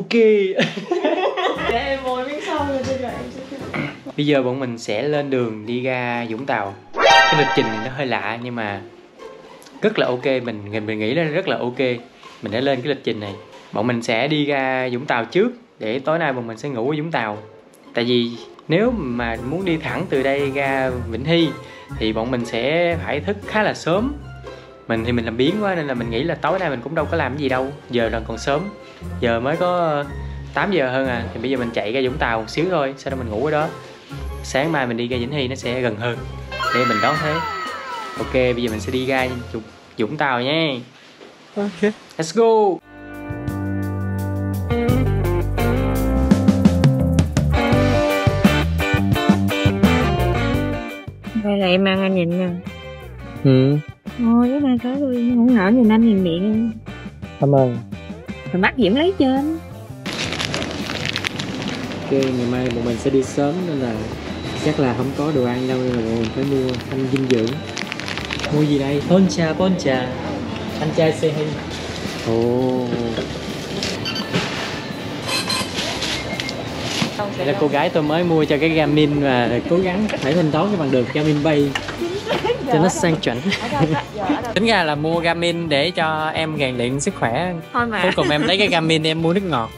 Ok. Để em ngồi bên sau rồi bây giờ em sẽ... Bây giờ bọn mình sẽ lên đường đi ra Vũng Tàu. Cái lịch trình này nó hơi lạ nhưng mà rất là ok, mình nghĩ là rất là ok. Mình đã lên cái lịch trình này. Bọn mình sẽ đi ra Vũng Tàu trước để tối nay bọn mình sẽ ngủ ở Vũng Tàu. Tại vì nếu mà muốn đi thẳng từ đây ra Vĩnh Hy thì bọn mình sẽ phải thức khá là sớm. Mình thì mình làm biếng quá nên là mình nghĩ là tối nay mình cũng đâu có làm cái gì đâu. Giờ là còn sớm, giờ mới có 8 giờ hơn à. Thì bây giờ mình chạy ra Vũng Tàu một xíu thôi, sau đó mình ngủ ở đó. Sáng mai mình đi ra Vĩnh Hy nó sẽ gần hơn để mình đón thế. Ok, bây giờ mình sẽ đi ra Vũng Tàu nha. Ok, let's go. Đây là em ăn anh nhìn nè. Thôi cái này tới tôi không nở nhìn anh nhìn miệng. Cảm ơn. Rồi bắt Diễm lấy trên. Ok, ngày mai bọn mình sẽ đi sớm nên là chắc là không có đồ ăn đâu nên là bọn mình phải mua ăn dinh dưỡng. Mua gì đây? Poncha. Anh trai say hi. Đây là cô gái tôi mới mua cho cái Garmin và cố gắng phải thanh toán cái bằng được Garmin Pay cho nó sang chảnh. Tính ra là mua Garmin để cho em rèn luyện sức khỏe. Thôi mà. Cuối cùng em lấy cái Garmin em mua nước ngọt.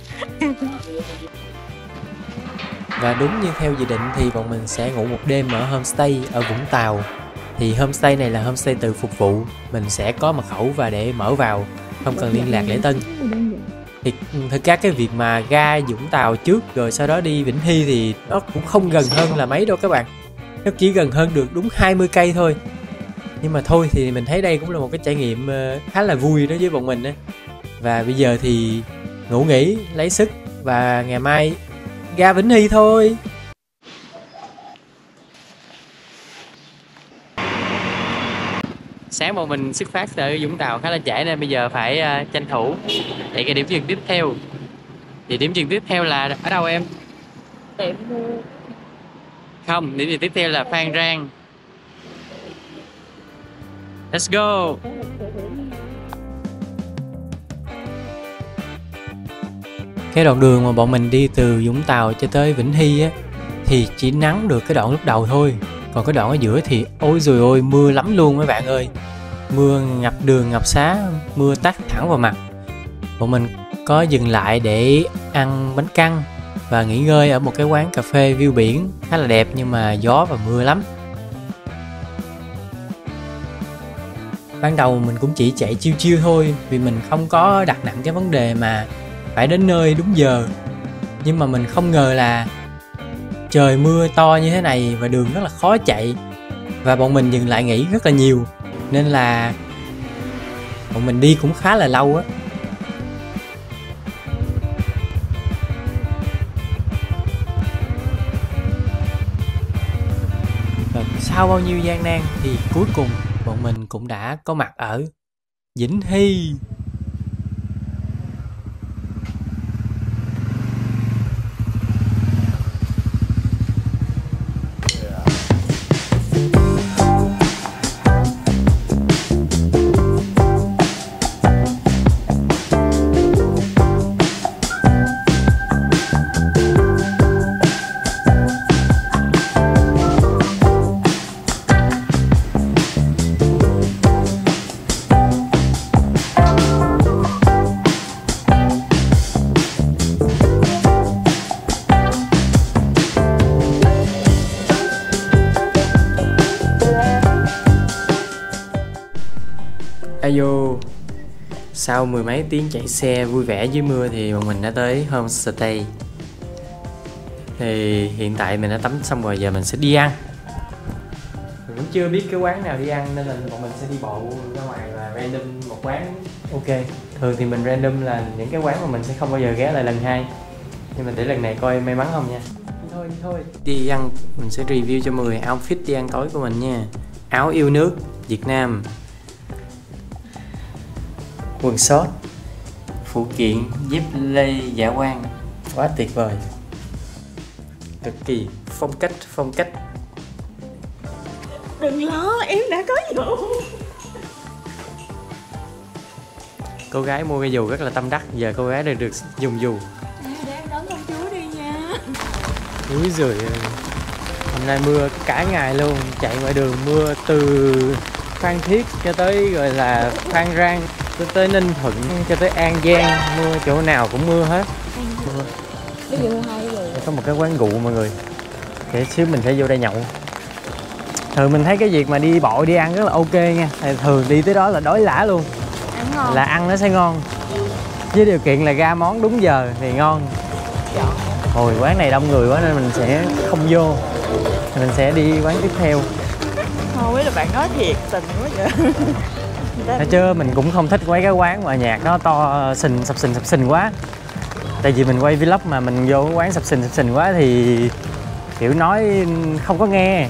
Và đúng như theo dự định thì bọn mình sẽ ngủ một đêm ở homestay ở Vũng Tàu. Thì homestay này là homestay tự phục vụ, mình sẽ có mật khẩu và để mở vào, không cần liên lạc lễ tân. Thì thực ra cái việc mà ra Vũng Tàu trước rồi sau đó đi Vĩnh Hy thì nó cũng không gần hơn là mấy đâu các bạn. Nó chỉ gần hơn được đúng 20 cây thôi. Nhưng mà thôi thì mình thấy đây cũng là một cái trải nghiệm khá là vui đối với bọn mình ấy. Và bây giờ thì ngủ nghỉ, lấy sức và ngày mai ra Vĩnh Hy thôi. Sáng bọn mình xuất phát từ Vũng Tàu khá là trễ nên bây giờ phải tranh thủ để cái điểm dừng tiếp theo. Thì điểm dừng tiếp theo là ở đâu em? Tiệm mua. Không, điểm dừng tiếp theo là Phan Rang. Let's go. Cái đoạn đường mà bọn mình đi từ Vũng Tàu cho tới Vĩnh Hy á thì chỉ nắng được cái đoạn lúc đầu thôi. Còn cái đoạn ở giữa thì ôi rồi ôi mưa lắm luôn mấy bạn ơi. Mưa ngập đường ngập xá, mưa tát thẳng vào mặt. Bọn mình có dừng lại để ăn bánh căn và nghỉ ngơi ở một cái quán cà phê view biển khá là đẹp nhưng mà gió và mưa lắm. Ban đầu mình cũng chỉ chạy chiêu chiêu thôi vì mình không có đặt nặng cái vấn đề mà phải đến nơi đúng giờ. Nhưng mà mình không ngờ là trời mưa to như thế này và đường rất là khó chạy. Và bọn mình dừng lại nghỉ rất là nhiều nên là bọn mình đi cũng khá là lâu á. Và sau bao nhiêu gian nan thì cuối cùng bọn mình cũng đã có mặt ở Vĩnh Hy. Ayo, sau mười mấy tiếng chạy xe vui vẻ dưới mưa thì bọn mình đã tới homestay. Thì hiện tại mình đã tắm xong rồi, giờ mình sẽ đi ăn. Mình cũng chưa biết cái quán nào đi ăn nên là bọn mình sẽ đi bộ ra ngoài và random một quán. Ok, thường thì mình random là những cái quán mà mình sẽ không bao giờ ghé lại lần hai. Nhưng mà để lần này coi may mắn không nha. Đi thôi. Đi ăn, mình sẽ review cho mọi người outfit đi ăn tối của mình nha. Áo yêu nước, Việt Nam. Quần short, phụ kiện, dép lê dạ quang. Quá tuyệt vời. Cực kỳ phong cách. Đừng lo, em đã có dù. Cô gái mua cái dù rất là tâm đắc, giờ cô gái được dùng dù. Úi giời ơi. Hôm nay mưa cả ngày luôn, chạy ngoài đường mưa từ Phan Thiết cho tới gọi là Phan Rang, cho tới Ninh Thuận, cho tới An Giang, mưa chỗ nào cũng mưa hết. Mưa. Có một cái quán gụ mọi người, để xíu mình sẽ vô đây nhậu. Thường mình thấy cái việc mà đi bộ đi ăn rất là ok nha, thường đi tới đó là đói lả luôn, là ăn nó sẽ ngon, với điều kiện là ra món đúng giờ thì ngon. Hồi quán này đông người quá nên mình sẽ không vô, mình sẽ đi quán tiếp theo. Không biết là bạn nói thiệt tình quá vậy. Thấy chưa, mình cũng không thích quay cái quán mà nhạc nó to sập sình quá. Tại vì mình quay vlog mà mình vô cái quán sập sình quá thì kiểu nói không có nghe.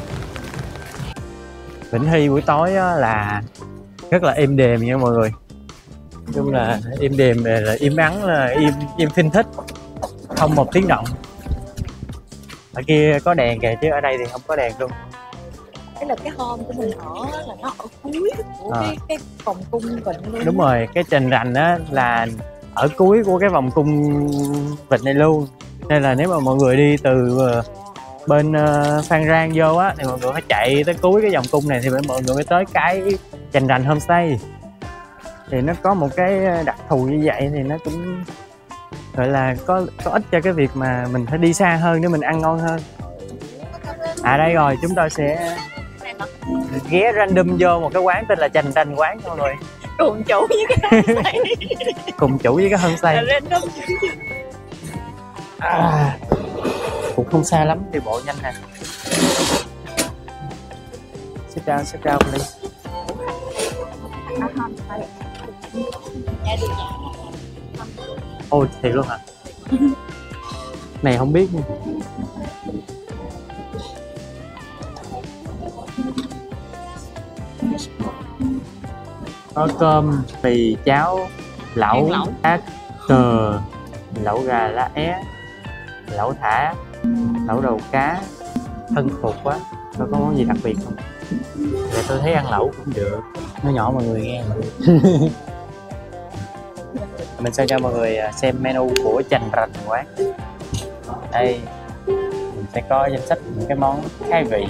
Vĩnh Hy buổi tối là rất là êm đềm nha mọi người. Nói chung là êm đềm là im ắng, là im phinh thích, không một tiếng động. Ở kia có đèn kìa chứ ở đây thì không có đèn luôn. Cái là cái home của mình ở là nó ở cuối của cái vòng cung vịnh luôn. Đúng rồi, cái Trành Rành á là ở cuối của cái vòng cung vịnh này luôn. Nên là nếu mà mọi người đi từ bên Phan Rang vô á thì mọi người phải chạy tới cuối cái vòng cung này thì mọi người mới tới cái Trành Rành Homestay. Thì nó có một cái đặc thù như vậy thì nó cũng gọi là có ích cho cái việc mà mình phải đi xa hơn để mình ăn ngon hơn. À đây rồi, chúng tôi sẽ ghé random vô một cái quán tên là Trành Rành quán mọi người. Cùng chủ với cái homestay. Cùng chủ với cái homestay. Cũng không xa lắm, đi bộ nhanh nè. Sit down please. Ôi thiệt luôn hả? Này không biết nha. Có cơm, mì, cháo, lẩu, ác, cờ, lẩu gà lá é, lẩu thả, lẩu đầu cá. Thân phục quá. Có món gì đặc biệt không? Dạ tôi thấy ăn lẩu cũng được. Nó nhỏ mọi người nghe. Mình sẽ cho mọi người xem menu của Trành Rành quán. Đây mình sẽ có danh sách những cái món khai vị.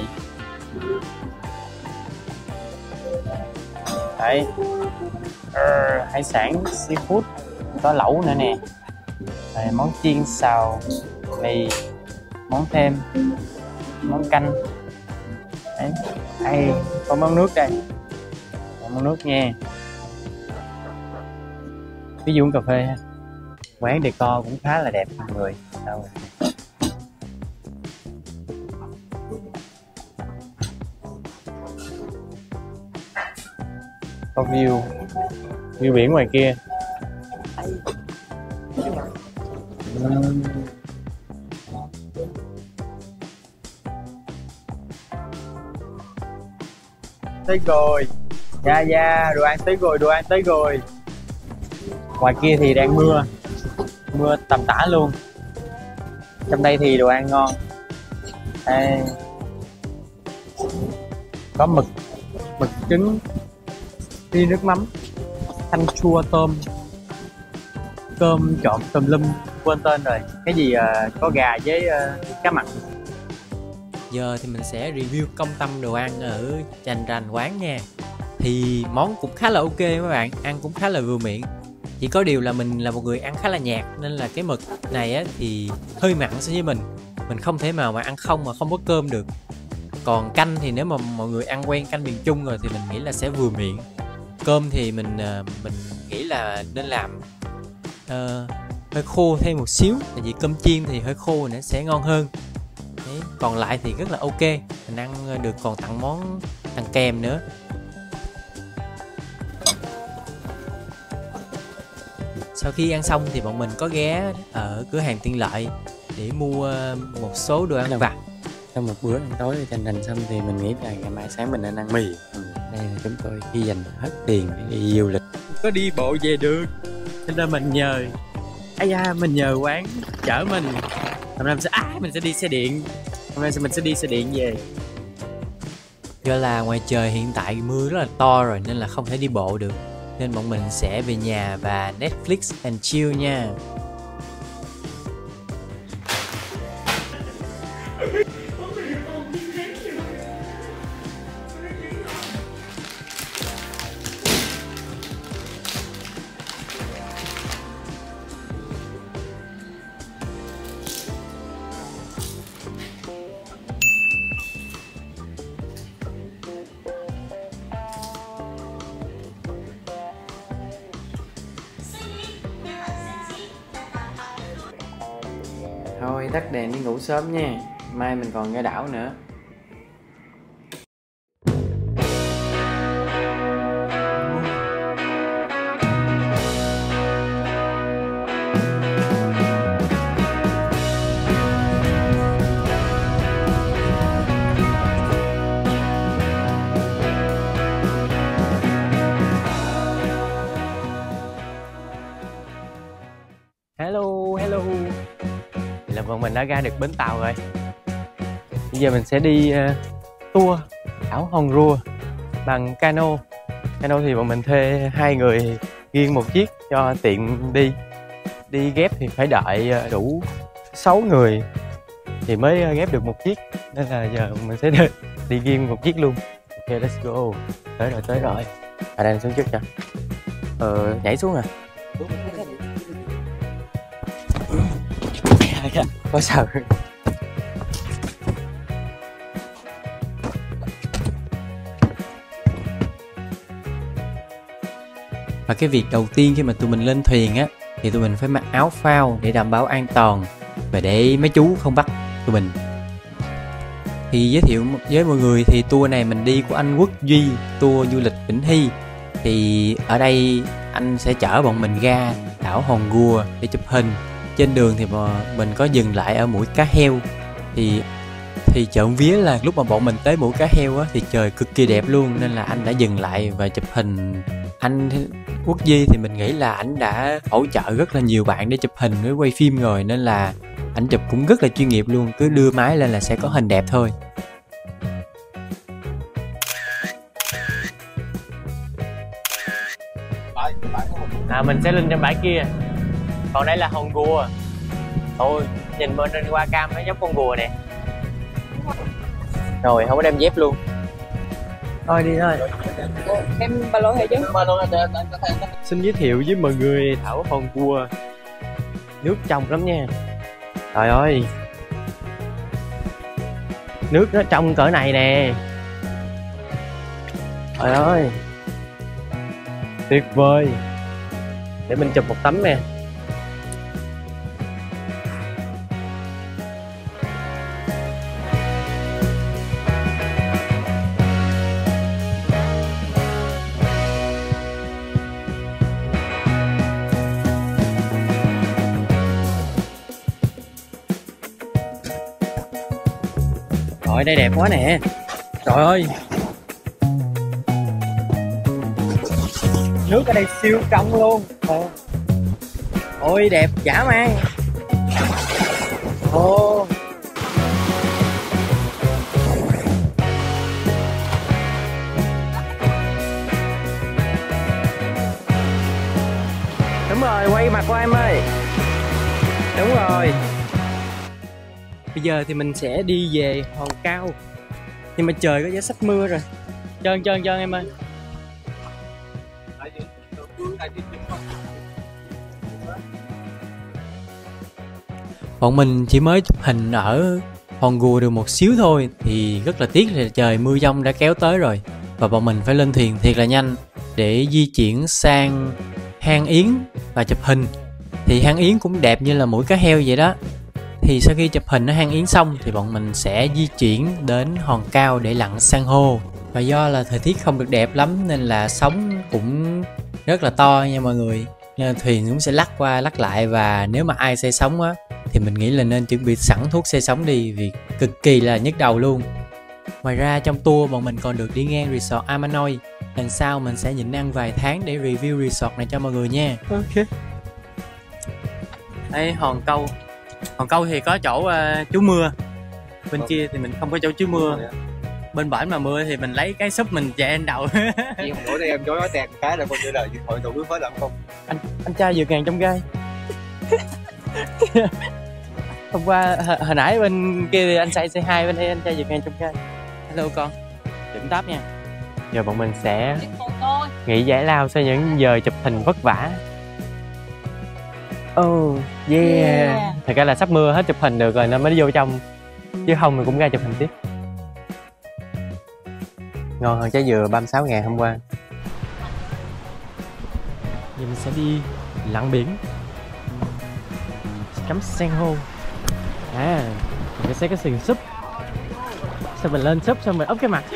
Đấy, hải sản seafood, có lẩu nữa nè. Đây, món chiên xào, mì, món thêm, món canh. Đấy, hay có món nước đây, món nước nha. Ví dụ uống cà phê ha. Quán decor cũng khá là đẹp mọi người. Đâu. Có view biển ngoài kia. Tới rồi. Dạ, đồ ăn tới rồi. Ngoài kia thì đang mưa tầm tã luôn. Trong đây thì đồ ăn ngon. Đây. Có mực trứng, ri nước mắm, thanh chua tôm, cơm trộn tùm lum, quên tên rồi. Cái gì có gà với cá mặn. Giờ thì mình sẽ review công tâm đồ ăn ở Trành Rành quán nha. Thì món cũng khá là ok các bạn, ăn cũng khá là vừa miệng. Chỉ có điều là mình là một người ăn khá là nhạt nên là cái mực này á, thì hơi mặn so với mình không thể nào mà ăn không mà không có cơm được. Còn canh thì nếu mà mọi người ăn quen canh miền Trung rồi thì mình nghĩ là sẽ vừa miệng. Cơm thì mình nghĩ là nên làm hơi khô thêm một xíu, tại vì cơm chiên thì hơi khô nó sẽ ngon hơn. Đấy, còn lại thì rất là ok, mình ăn được, còn tặng kèm nữa. Sau khi ăn xong thì bọn mình có ghé ở cửa hàng tiện lợi để mua một số đồ ăn vặt. Sau một bữa ăn tối ở Trành Rành xong thì mình nghĩ là ngày mai sáng mình nên ăn mì. Đây là chúng tôi khi dành hết tiền để đi du lịch, có đi bộ về được, cho nên mình nhờ quán chở mình. Hôm nay mình sẽ đi xe điện. Hôm nay mình sẽ đi xe điện về. Do là ngoài trời hiện tại mưa rất là to rồi nên là không thể đi bộ được, nên bọn mình sẽ về nhà và Netflix and chill nha. Thôi tắt đèn đi ngủ sớm nha, mai mình còn ra đảo nữa. Hello. Vậy là bọn mình đã ra được bến tàu rồi. Bây giờ mình sẽ đi tour đảo Hòn Rùa bằng cano. Cano thì bọn mình thuê 2 người riêng một chiếc cho tiện đi. Đi ghép thì phải đợi đủ 6 người thì mới ghép được một chiếc. Nên là giờ mình sẽ đi riêng một chiếc luôn. Ok, let's go. Tới rồi. Đang xuống trước cho. Nhảy xuống à? Có sợ. Và cái việc đầu tiên khi mà tụi mình lên thuyền á thì tụi mình phải mặc áo phao để đảm bảo an toàn và để mấy chú không bắt tụi mình. Thì giới thiệu với mọi người thì tour này mình đi của anh Quốc Duy, tour du lịch Vĩnh Hy. Thì ở đây anh sẽ chở bọn mình ra đảo Hòn Rùa để chụp hình. Trên đường thì mình có dừng lại ở mũi Cá Heo. Thì trộm vía là lúc mà bọn mình tới mũi Cá Heo á, thì trời cực kỳ đẹp luôn, nên là anh đã dừng lại và chụp hình. Anh Quốc Duy thì mình nghĩ là ảnh đã hỗ trợ rất là nhiều bạn để chụp hình với quay phim rồi, nên là ảnh chụp cũng rất là chuyên nghiệp luôn, cứ đưa máy lên là sẽ có hình đẹp thôi. Mình sẽ lên trên bãi kia, còn đây là Hòn Rùa. Ôi, nhìn bên trên qua cam nó giống con rùa nè. Rồi, không có đem dép luôn. Thôi đi thôi. Em ba lô hay chứ? Xin giới thiệu với mọi người đảo Hòn Rùa. Nước trong lắm nha. Trời ơi, nước nó trong cỡ này nè. Trời ơi, tuyệt vời. Để mình chụp một tấm nè. Trời, đây đẹp quá nè. Trời ơi, nước ở đây siêu trong luôn. Ôi đẹp dã man. Ồ, đúng rồi, quay mặt qua em ơi. Đúng rồi. Bây giờ thì mình sẽ đi về Hòn Cao, nhưng mà trời có vẻ sắp mưa rồi. Trơn em ơi. Bọn mình chỉ mới chụp hình ở Hòn Rùa được một xíu thôi thì rất là tiếc là trời mưa giông đã kéo tới rồi, và bọn mình phải lên thuyền thiệt là nhanh để di chuyển sang hang Yến và chụp hình. Thì hang Yến cũng đẹp như là mũi Cá Heo vậy đó. Thì sau khi chụp hình ở hang Yến xong thì bọn mình sẽ di chuyển đến Hòn Cao để lặn san hô. Và do là thời tiết không được đẹp lắm nên là sóng cũng rất là to nha mọi người, nên thuyền cũng sẽ lắc qua lắc lại. Và nếu mà ai say sóng á thì mình nghĩ là nên chuẩn bị sẵn thuốc say sóng đi, vì cực kỳ là nhức đầu luôn. Ngoài ra trong tour bọn mình còn được đi ngang resort Amanoi. Lần sau mình sẽ nhịn ăn vài tháng để review resort này cho mọi người nha. Ok. Đây Hòn Câu. Hòn Câu thì có chỗ trú mưa. Bên kia thì mình không có chỗ trú mưa. Bên bển mà mưa thì mình lấy cái súp mình chạy lên đầu. Hôm bữa nay em chối tẹt cái là coi như là hội tụ nước hết lắm không? Anh trai vượt ngàn trong gai. Hôm qua hồi nãy bên kia thì anh say C2, bên đây anh trai vượt ngàn trong gai. Hello con, điểm táp nha. Giờ bọn mình sẽ nghỉ giải lao sau những giờ chụp hình vất vả. Oh yeah. Thật ra là sắp mưa hết chụp hình được rồi nên mới vô trong, chứ không mình cũng ra chụp hình tiếp. Ngon hơn trái dừa 36.000 hôm qua. Giờ mình sẽ đi lặn biển, ngắm san hô. Mình sẽ có sườn súp. Xong mình lên súp xong mình úp cái mặt.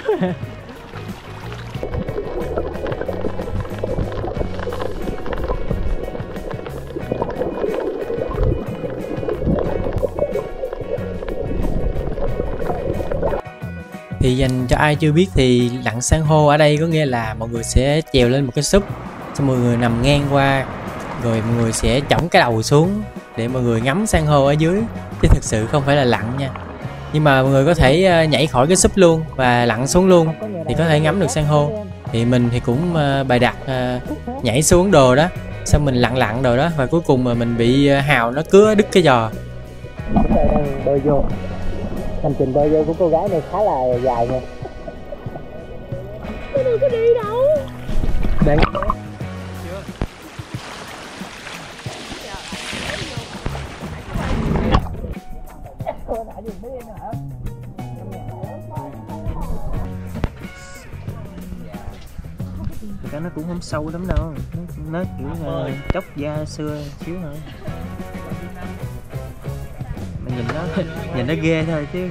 Thì dành cho ai chưa biết thì lặn san hô ở đây có nghĩa là mọi người sẽ trèo lên một cái súp, xong mọi người nằm ngang qua, rồi mọi người sẽ chỏng cái đầu xuống để mọi người ngắm san hô ở dưới, chứ thực sự không phải là lặn nha. Nhưng mà mọi người có thể nhảy khỏi cái súp luôn và lặn xuống luôn thì có thể ngắm được san hô. Thì mình thì cũng bày đặt nhảy xuống đồ đó, xong mình lặn đồ đó, và cuối cùng mà mình bị hào nó cứa đứt cái giò. Chúng tôi đang bơi vô. Hành trình bơi vô của cô gái này khá là dài nha. Tôi đâu có đi đâu. Đang thực ra nó cũng không sâu lắm đâu, nó kiểu chốc da xưa xíu thôi. Mà nhìn nó ghê thôi chứ.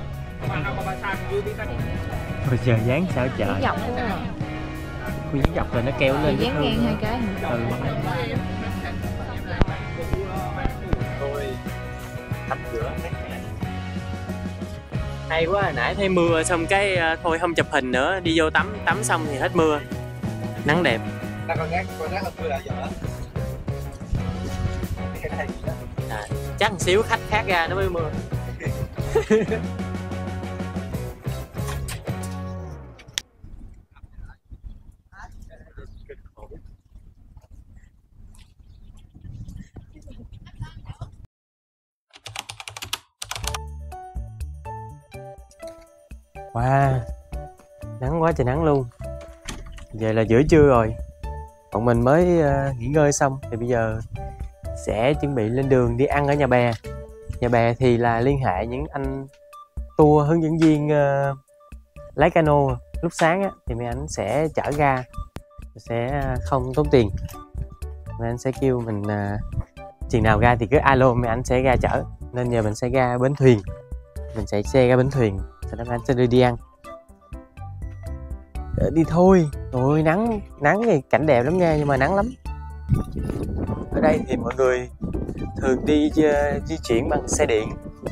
Rồi giờ dán sao trời. Dọc luôn à. Khi dán dọc rồi nó kéo lên. Dán ngang 2 cái hả? Ừ. Tắm rửa hay quá, nãy thấy mưa xong cái thôi không chụp hình nữa, đi vô tắm xong thì hết mưa, nắng đẹp. con gác hơn mưa là giờ. Chắc một xíu khách khác ra nó mới mưa. Wow, nắng quá trời nắng luôn. Giờ là giữa trưa rồi, bọn mình mới nghỉ ngơi xong thì bây giờ sẽ chuẩn bị lên đường đi ăn ở nhà bè. Nhà bè thì là liên hệ những anh tour hướng dẫn viên lái cano lúc sáng á, thì mấy anh sẽ chở ra, sẽ không tốn tiền. Mấy anh sẽ kêu mình chừng nào ra thì cứ alo, mấy anh sẽ ra chở. Nên giờ mình sẽ ra bến thuyền, mình chạy xe ra bến thuyền, sau đó mấy anh sẽ đưa đi ăn. Đi thôi. Ôi nắng thì cảnh đẹp lắm nha, nhưng mà nắng lắm. Ở đây thì mọi người thường đi di chuyển bằng xe điện,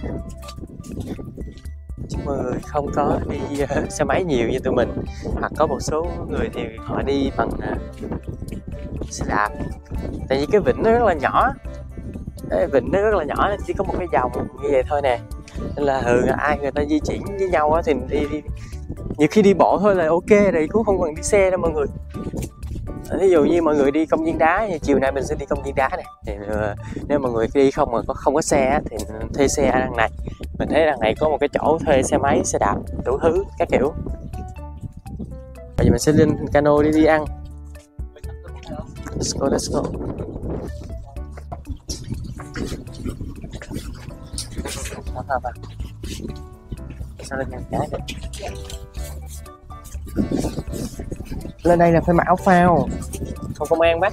chứ mọi người không có đi xe máy nhiều như tụi mình. Hoặc có một số người thì họ đi bằng xe đạp. Tại vì cái vịnh nó rất là nhỏ, vịnh nó rất là nhỏ, chỉ có một cái dòng như vậy thôi nè. Nên là thường ai người ta di chuyển với nhau thì đi nhiều khi đi bộ thôi là ok rồi, cũng không cần đi xe đâu mọi người. Ví dụ như mọi người đi công viên đá, thì chiều nay mình sẽ đi công viên đá này, thì nếu mọi người đi không có xe thì thuê xe ở đằng này. Mình thấy đằng này có một cái chỗ thuê xe máy, xe đạp, đủ thứ các kiểu. Bây giờ mình sẽ lên cano đi ăn. Let's go. Sao lên cái này? Lên đây là phải mặc áo phao, không công an bắt.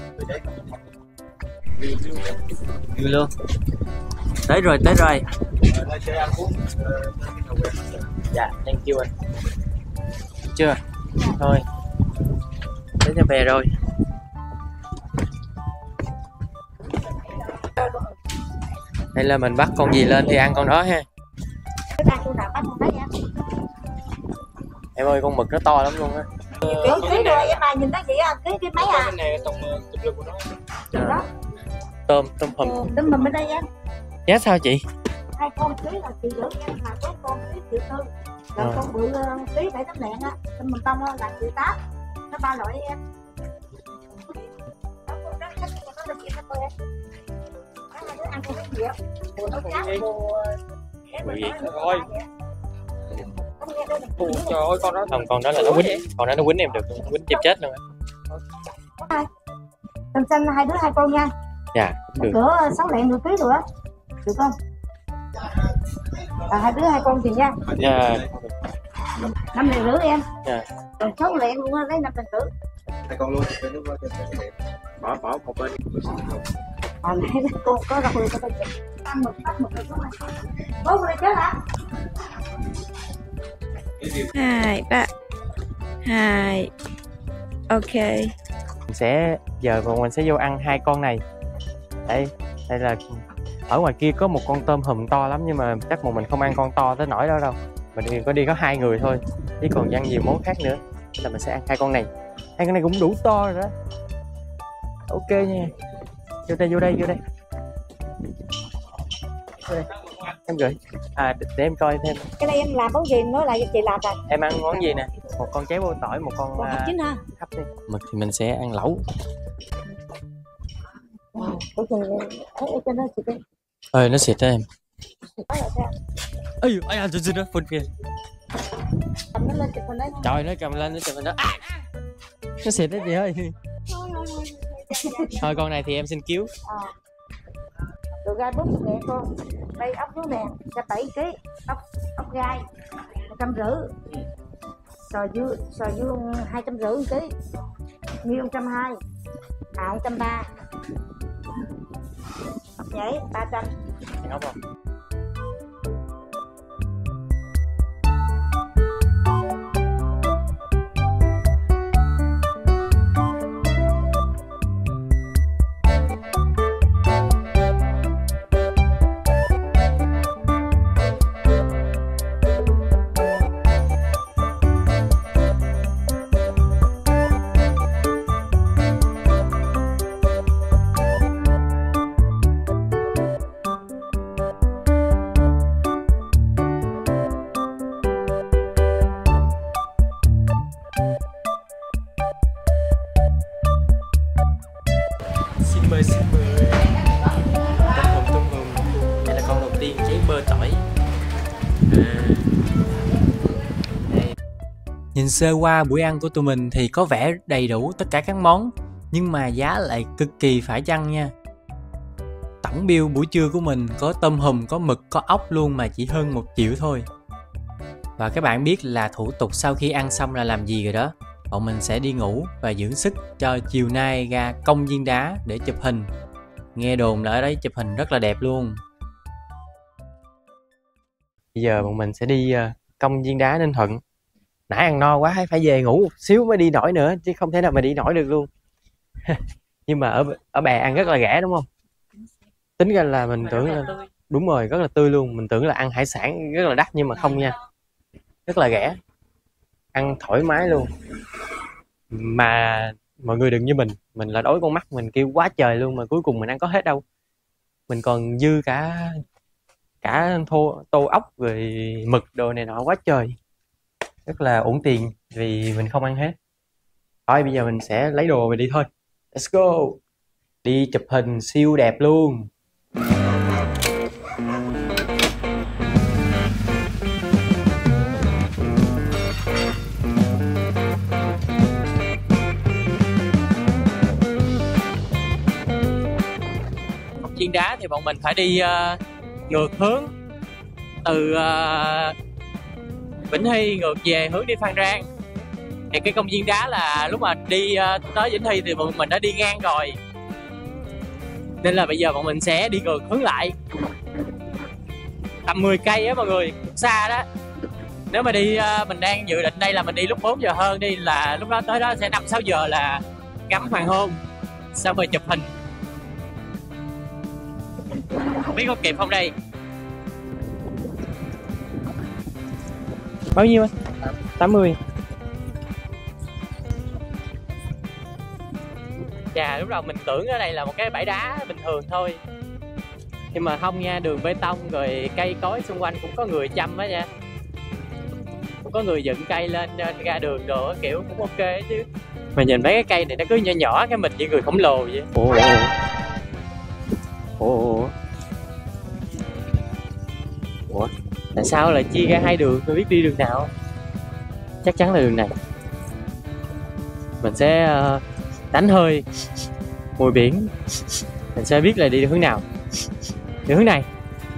Vui luôn. Tới rồi. Dạ, thank you anh. Chưa? Thôi. Đến nhà bè rồi. Đây là mình bắt con gì lên thì ăn con đó ha. Em ơi, con mực nó to lắm luôn á. Cưới rồi em à, nhìn thấy chị à, cưới cái máy à. Cái này trong lưng của nó. Đó. Tôm hùm. Tôm hùm bên đây em. Giá sao chị? 2 con cưới là chị gửi em, mà có con cưới 1,4 triệu. Còn con bự cưới 7-8 lạng á, tôm hùm tông là 1,8 triệu. Nó 3 loại em. Ăn con cái gì á? Rồi. Trời ơi, con đó Không, con đó là nó quýnh, em được, nó quýnh chim chết luôn á. Tôm xanh 2 đứa 2 con nha. Dạ, được. Cỡ 6 lạng nửa ký rồi á. Được không? 2 đứa 2 con thì nha. Dạ. 5 lạng rưỡi em. Dạ. Còn 6 lạng luôn á, lấy 5 lạng rưỡi. 2 con luôn. Bỏ một bên. Nãy cô có rồi có tôi ăn một bắt một cái này. Bố người chết hả? 2, 3, 2. Ok. Giờ mình sẽ vô ăn 2 con này. Đây là ở ngoài kia có một con tôm hùm to lắm, nhưng mà chắc mình không ăn con to tới nỗi đó đâu. Mình có 2 người thôi, chứ còn ăn nhiều món khác nữa. Nên là mình sẽ ăn 2 con này. 2 con này cũng đủ to rồi đó. Ok nha. Vô đây. Em gửi. Để em coi thêm. Cái này em làm món gì nói lại cho chị làm rồi. Em ăn món gì nè? Một con cháy bơ tỏi, một con hấp chín ha. hấp đi. Mực thì mình sẽ ăn lẩu. Cái gì cho nó xịt đi. Nó xịt đó em. Có lại sao? Ây đó phun kìa. Cầm nó lên chụp hình đấy. Trời, nó cầm lên nó chụp hình đó. Nó xịt đấy chị ơi. Thôi con này thì em xin cứu. Đồ gai bút nè cô. Đây ốc nú nè, cho 7 kg. Ốc gai 150. Sò dương 250 kg. Nghiêu 120. 130. Ốc nhảy 300. Ốc không? Xin mời tôm hùm. Đây là con đầu tiên, cháy bơ tỏi. Đây. Nhìn sơ qua buổi ăn của tụi mình thì có vẻ đầy đủ tất cả các món, nhưng mà giá lại cực kỳ phải chăng nha. Tổng bill buổi trưa của mình có tôm hùm, có mực, có ốc luôn mà chỉ hơn 1 triệu thôi. Và các bạn biết là thủ tục sau khi ăn xong là làm gì rồi đó. Bọn mình sẽ đi ngủ và dưỡng sức cho chiều nay ra công viên đá để chụp hình. Nghe đồn là ở đấy chụp hình rất là đẹp luôn. Bây giờ bọn mình sẽ đi công viên đá Ninh Thuận. Nãy ăn no quá phải về ngủ một xíu mới đi nổi nữa, chứ không thể nào mà đi nổi được luôn. Nhưng mà ở bè ăn rất là rẻ đúng không? Tính ra là mình tưởng là đúng rồi, rất là tươi luôn. Mình tưởng là ăn hải sản rất là đắt nhưng mà không nha. Rất là rẻ. Ăn thoải mái luôn. Mà mọi người đừng như mình là đói con mắt, mình kêu quá trời luôn mà cuối cùng mình ăn có hết đâu. Mình còn dư cả tô ốc rồi mực đồ này nọ quá trời. Rất là uổng tiền vì mình không ăn hết. Thôi bây giờ mình sẽ lấy đồ mình đi thôi. Let's go. Đi chụp hình siêu đẹp luôn. Viên đá thì bọn mình phải đi ngược hướng từ Vĩnh Hy ngược về hướng đi Phan Rang. Thì cái công viên đá là lúc mà đi tới Vĩnh Hy thì bọn mình đã đi ngang rồi, nên là bây giờ bọn mình sẽ đi ngược hướng lại tầm 10 cây á mọi người, xa đó. Nếu mà đi mình đang dự định đây là mình đi lúc 4 giờ hơn đi, là lúc đó tới đó sẽ 5-6 giờ là ngắm hoàng hôn xong rồi chụp hình. Không biết có kịp không đây. Bao nhiêu anh? 80. Chà, lúc đầu mình tưởng ở đây là một cái bãi đá bình thường thôi, nhưng mà không nha, đường bê tông rồi cây cối xung quanh cũng có người chăm á nha. Cũng có người dựng cây lên ra đường đồ kiểu cũng ok chứ. Mà nhìn mấy cái cây này nó cứ nhỏ nhỏ, cái mình như người khổng lồ vậy. Ủa, tại sao lại chia ra 2 đường, tôi biết đi đường nào. Chắc chắn là đường này. Mình sẽ đánh hơi mùi biển, mình sẽ biết là đi hướng nào. Đi hướng này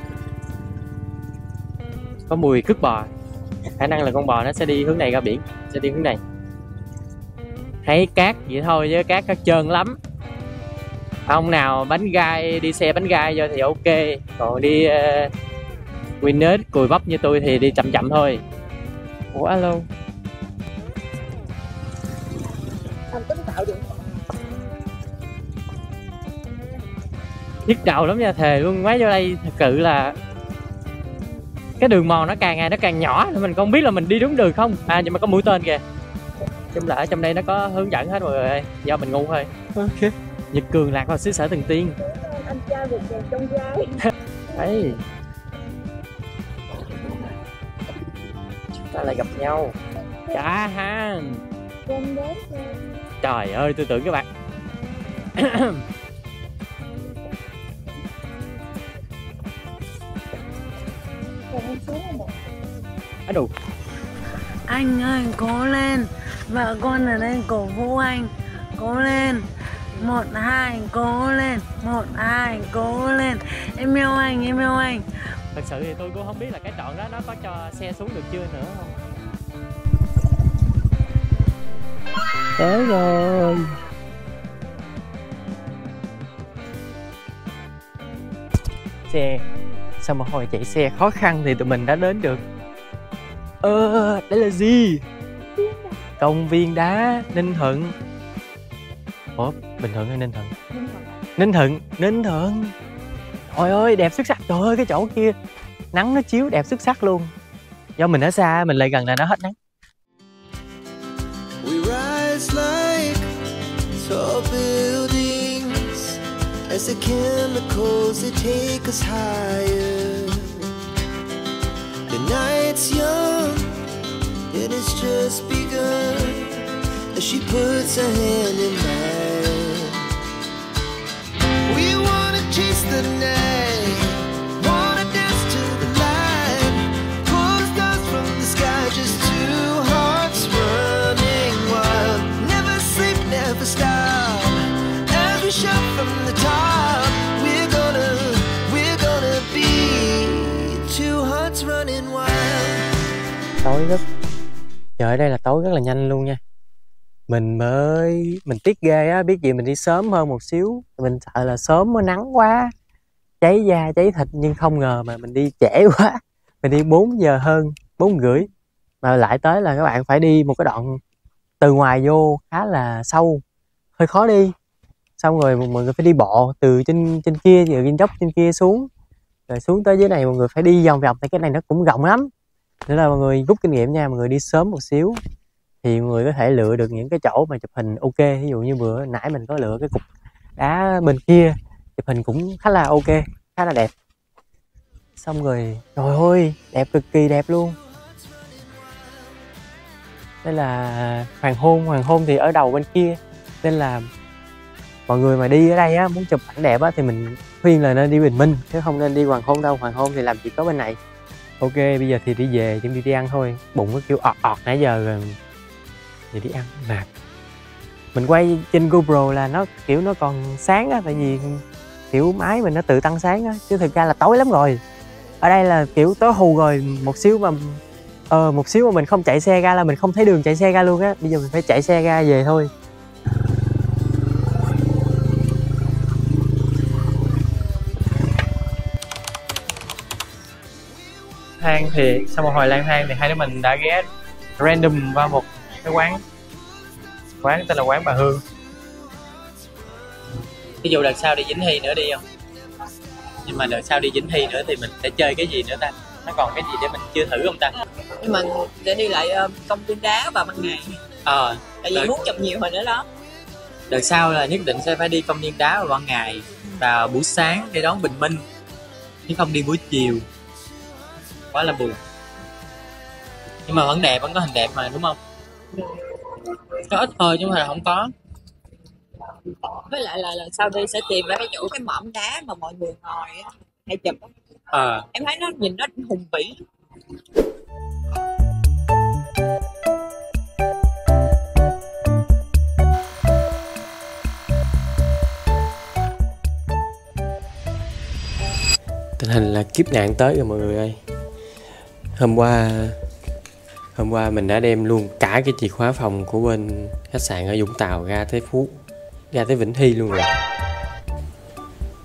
có mùi cứt bò, khả năng là con bò nó sẽ đi hướng này ra biển, sẽ đi hướng này. Thấy cát vậy thôi chứ cát trơn lắm. Ông nào bánh gai, đi xe bánh gai vô thì ok. Còn đi Winner cùi bắp như tôi thì đi chậm chậm thôi. Ủa alo. Anh tính tạo điện. Nhức đầu lắm nha, thề luôn. Máy vô đây thật sự là cái đường mòn nó càng ngày nó càng nhỏ, mình không biết là mình đi đúng đường không. À nhưng mà có mũi tên kìa. Chung là ở trong đây nó có hướng dẫn hết mọi người ơi, do mình ngu thôi. Ok. Nhật Cường lạc vào xứ sở Thần Tiên. Anh trai một chàng trong gai. Đấy. Chúng ta lại gặp nhau. Cả hàng. Trời ơi, tôi tưởng các bạn. Đủ. Anh ơi cố lên, vợ con ở đây cổ vũ anh, cố lên, 1 2 cố lên, 1 2 cố lên, em yêu anh, em yêu anh. Thật sự thì tôi cũng không biết là cái đoạn đó nó có cho xe xuống được chưa nữa không. Tới rồi. Xe. Sau một hồi chạy xe khó khăn thì tụi mình đã đến được. Đây là gì? Công viên đá Ninh Thuận. Ủa, Bình Thuận hay Ninh Thuận? Ninh Thuận. Ninh Thuận. Trời ơi, đẹp xuất sắc. Trời ơi, cái chỗ kia nắng nó chiếu đẹp xuất sắc luôn. Do mình ở xa, mình lại gần là nó hết nắng. We rise like tall buildings as the chemicals they take us higher. The night's young and it's just begun as she puts her hand in mine. We wanna chase the night, wanna dance to the light, pull the stars from the sky, just two hearts running wild. Never sleep, never stop, as we shout from the top. We're gonna be two hearts running wild. Tối rất. Trời, ở đây là tối rất là nhanh luôn nha. Mình tiếc ghê á, biết gì mình đi sớm hơn một xíu. Mình sợ là sớm nó nắng quá, cháy da cháy thịt, nhưng không ngờ mà mình đi trễ quá. Mình đi 4 giờ hơn, 4 rưỡi. Mà lại tới là các bạn phải đi một cái đoạn từ ngoài vô khá là sâu, hơi khó đi. Xong rồi mọi người phải đi bộ từ trên kia, từ trên dốc trên kia xuống. Rồi xuống tới dưới này mọi người phải đi vòng vòng, tại cái này nó cũng rộng lắm. Nên là mọi người rút kinh nghiệm nha, mọi người đi sớm một xíu thì mọi người có thể lựa được những cái chỗ mà chụp hình ok. Ví dụ như bữa nãy mình có lựa cái cục đá bên kia, chụp hình cũng khá là ok, khá là đẹp. Xong rồi, trời ơi, đẹp, cực kỳ đẹp luôn. Đây là hoàng hôn thì ở đầu bên kia. Nên là mọi người mà đi ở đây á, muốn chụp ảnh đẹp á thì mình khuyên là nên đi Bình Minh, chứ không nên đi hoàng hôn đâu. Hoàng hôn thì làm chỉ có bên này. Ok, bây giờ thì đi về, chuẩn bị đi ăn thôi. Bụng nó kêu ọt nãy giờ rồi. Thì đi ăn mà mình quay trên GoPro là nó kiểu nó còn sáng á, tại vì kiểu máy mình nó tự tăng sáng á, chứ thực ra là tối lắm rồi. Ở đây là kiểu tối hù rồi, một xíu mà mình không chạy xe ra là mình không thấy đường chạy xe ra luôn á. Bây giờ mình phải chạy xe ra về thôi. Thang thì sau một hồi lang thang thì hai đứa mình đã ghé random qua một cái quán tên là quán Bà Hương. Ví dụ đợt sau đi Vĩnh Hy nữa đi không? Nhưng mà đợt sau đi Vĩnh Hy nữa thì mình sẽ chơi cái gì nữa ta? Nó còn cái gì để mình chưa thử không ta? Nhưng mà để đi lại công viên đá vào ban ngày. Tại vì muốn chụp nhiều hình nữa đó. Đợt sau là nhất định sẽ phải đi công viên đá vào ban ngày, vào buổi sáng để đón bình minh, chứ không đi buổi chiều. Quá là buồn. Nhưng mà vẫn đẹp, vẫn có hình đẹp mà, đúng không? Có ít thôi chứ mà không có. Với lại là lần sau đi sẽ tìm ra cái chỗ cái mỏm đá mà mọi người ngồi á, hay chụp á. Em thấy nó nhìn nó hùng vĩ. Tình hình là kiếp nạn tới rồi mọi người ơi. Hôm qua mình đã đem luôn cả cái chìa khóa phòng của bên khách sạn ở Vũng Tàu ra tới Vĩnh Hy luôn rồi.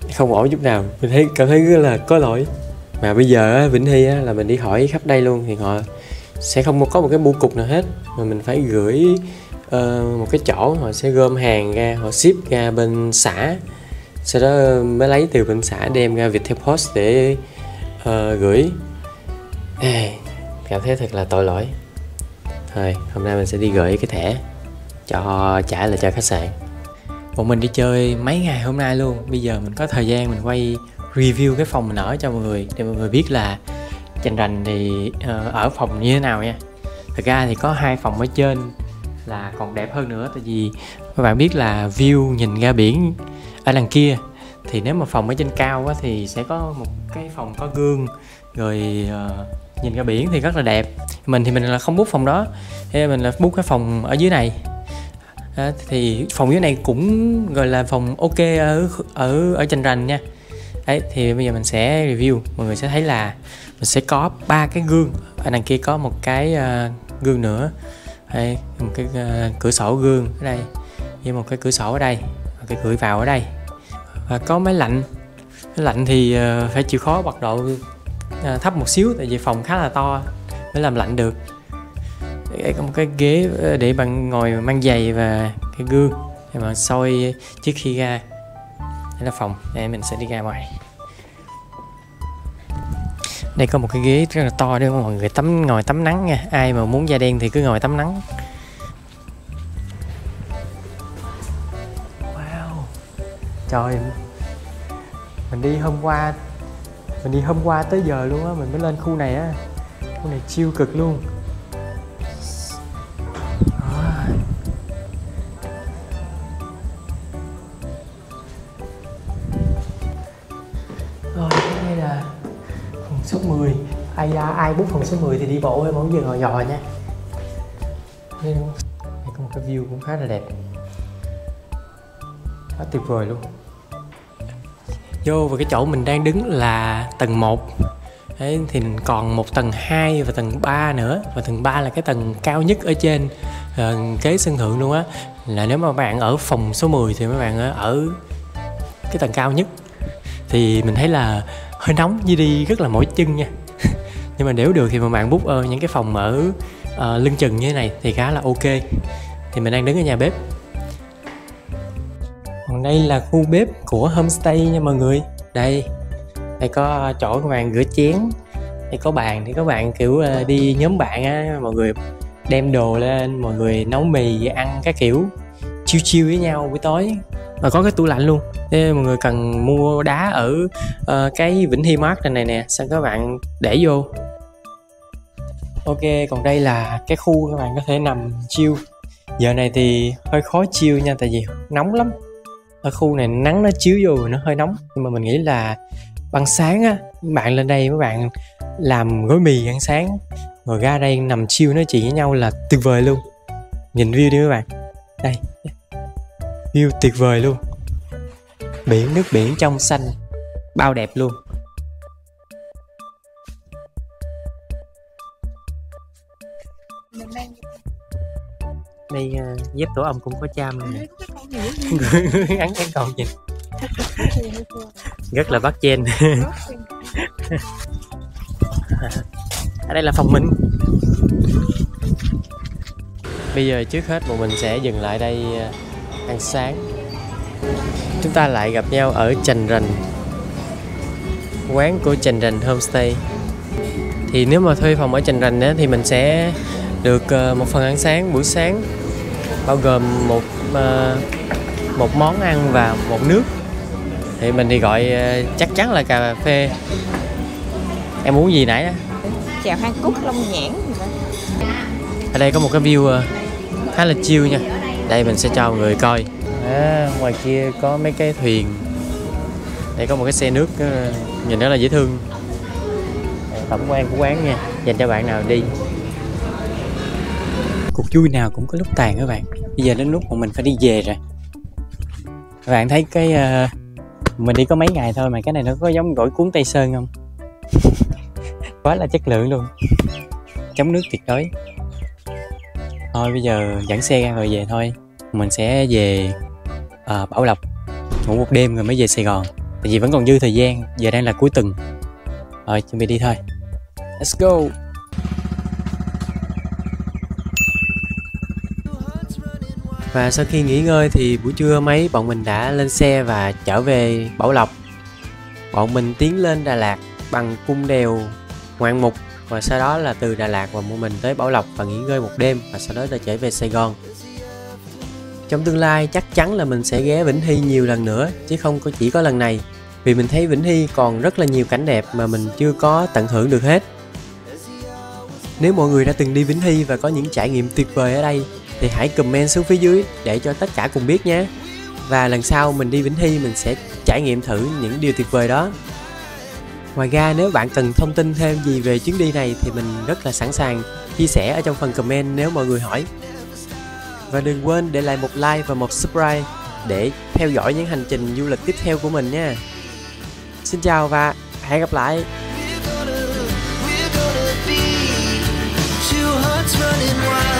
không ổn chút nào, mình cảm thấy rất là có lỗi. Mà bây giờ á, Vĩnh Hy á, là mình đi hỏi khắp đây luôn thì họ sẽ không có một cái bưu cục nào hết, mà mình phải gửi một cái chỗ, họ sẽ gom hàng ra, họ ship ra bên xã, sau đó mới lấy từ bên xã đem ra Viettel Post để gửi. Cảm thấy thật là tội lỗi. Thôi hôm nay mình sẽ đi gửi cái thẻ cho trả lại cho khách sạn. Bọn mình đi chơi mấy ngày hôm nay luôn, bây giờ mình có thời gian mình quay review cái phòng mình ở cho mọi người, để mọi người biết là Chành Rành thì ở phòng như thế nào nha. Thực ra thì có 2 phòng ở trên là còn đẹp hơn nữa, tại vì các bạn biết là view nhìn ra biển ở đằng kia, thì nếu mà phòng ở trên cao á, thì sẽ có một cái phòng có gương rồi nhìn ra biển thì rất là đẹp. Mình thì mình là không book phòng đó, mình là book cái phòng ở dưới này. Thì phòng dưới này cũng gọi là phòng ok ở Chành Rành nha. Đấy, thì bây giờ mình sẽ review, mọi người sẽ thấy là mình sẽ có 3 cái gương, ở đằng kia có một cái gương nữa. Đây, một cái cửa sổ gương ở đây, với một cái cửa sổ ở đây, một cái cửa vào ở đây, và có máy lạnh. Máy lạnh thì phải chịu khó bật độ thấp một xíu, tại vì phòng khá là to mới làm lạnh được. Đây có một cái ghế để bạn ngồi mang giày và cái gương để bạn soi trước khi ra. Đây là phòng, đây mình sẽ đi ra ngoài. Đây có một cái ghế rất là to để mọi người ngồi tắm nắng nha. Ai mà muốn da đen thì cứ ngồi tắm nắng. Wow, trời, mình đi hôm qua tới giờ luôn á, mình mới lên khu này á. Khu này chill cực luôn. Rồi, đây là phòng số 10. Ai book phòng số 10 thì đi bộ hay món gì ngồi dò nha. Đây có một cái view cũng khá là đẹp, quá tuyệt vời luôn. Vô và cái chỗ mình đang đứng là tầng 1. Đấy, thì còn một tầng 2 và tầng 3 nữa. Và tầng 3 là cái tầng cao nhất ở trên, kế sân thượng luôn á. Là nếu mà bạn ở phòng số 10 thì mấy bạn ở cái tầng cao nhất. Thì mình thấy là hơi nóng, như đi rất là mỏi chân nha. Nhưng mà nếu được thì mà bạn book những cái phòng ở lưng chừng như thế này thì khá là ok. Thì mình đang đứng ở nhà bếp. Còn đây là khu bếp của homestay nha mọi người. Đây có chỗ các bạn rửa chén. Đây có bàn thì các bạn kiểu đi nhóm bạn á, mọi người đem đồ lên, mọi người nấu mì ăn các kiểu chill với nhau buổi tối. Và có cái tủ lạnh luôn, thế mọi người cần mua đá ở cái Vĩnh Hy Mart này nè, xong các bạn để vô. Ok, còn đây là cái khu các bạn có thể nằm chill. Giờ này thì hơi khó chill nha, tại vì nóng lắm. Ở khu này nắng nó chiếu vô nó hơi nóng. Nhưng mà mình nghĩ là ban sáng á, bạn lên đây mấy bạn làm gói mì ăn sáng, rồi ra đây nằm chill nói chuyện với nhau là tuyệt vời luôn. Nhìn view đi mấy bạn. Đây, view tuyệt vời luôn. Biển, nước biển trong xanh, bao đẹp luôn. Đây dép tổ ong cũng có cham nè. Ăn cái con gì rất là bắt chen. Ở đây là phòng mình. Bây giờ trước hết bọn mình sẽ dừng lại đây ăn sáng. Chúng ta lại gặp nhau ở Chành Rành, quán của Chành Rành Homestay. Thì nếu mà thuê phòng ở Chành Rành á, thì mình sẽ được một phần ăn sáng buổi sáng, bao gồm một món ăn và một nước. Thì mình thì gọi chắc chắn là cà phê. Em uống gì nãy á? Chào Hàn Cúc Long Nhãn. Ở đây có một cái view khá là chill nha. Đây mình sẽ cho mọi người coi. Ngoài kia có mấy cái thuyền. Đây có một cái xe nước nhìn rất là dễ thương. Tổng quan của quán nha, dành cho bạn nào đi. Cuộc vui nào cũng có lúc tàn các bạn. Bây giờ đến lúc mà mình phải đi về rồi. Các bạn thấy cái mình đi có mấy ngày thôi mà cái này nó có giống gỏi cuốn Tây Sơn không? Quá là chất lượng luôn. Chống nước tuyệt đối. Thôi bây giờ dẫn xe ra rồi về thôi. Mình sẽ về Bảo Lộc ngủ một đêm rồi mới về Sài Gòn. Tại vì vẫn còn dư thời gian, giờ đang là cuối tuần. Rồi, chuẩn bị đi thôi. Let's go. Và sau khi nghỉ ngơi thì buổi trưa mấy bọn mình đã lên xe và trở về Bảo Lộc. Bọn mình tiến lên Đà Lạt bằng cung đèo Ngoạn Mục, và sau đó là từ Đà Lạt và bọn mình tới Bảo Lộc và nghỉ ngơi một đêm, và sau đó là trở về Sài Gòn. Trong tương lai chắc chắn là mình sẽ ghé Vĩnh Hy nhiều lần nữa, chứ không chỉ có lần này, vì mình thấy Vĩnh Hy còn rất là nhiều cảnh đẹp mà mình chưa có tận hưởng được hết. Nếu mọi người đã từng đi Vĩnh Hy và có những trải nghiệm tuyệt vời ở đây thì hãy comment xuống phía dưới để cho tất cả cùng biết nhé. Và lần sau mình đi Vĩnh Hy mình sẽ trải nghiệm thử những điều tuyệt vời đó. Ngoài ra nếu bạn cần thông tin thêm gì về chuyến đi này thì mình rất là sẵn sàng chia sẻ ở trong phần comment nếu mọi người hỏi. Và đừng quên để lại một like và một subscribe để theo dõi những hành trình du lịch tiếp theo của mình nha. Xin chào và hẹn gặp lại. We're gonna be two hearts running wild.